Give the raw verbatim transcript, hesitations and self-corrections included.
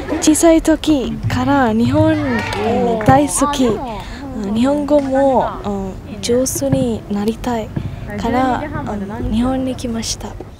小さい時から日本大好き。日本語も上手になりたいから日本に来ました。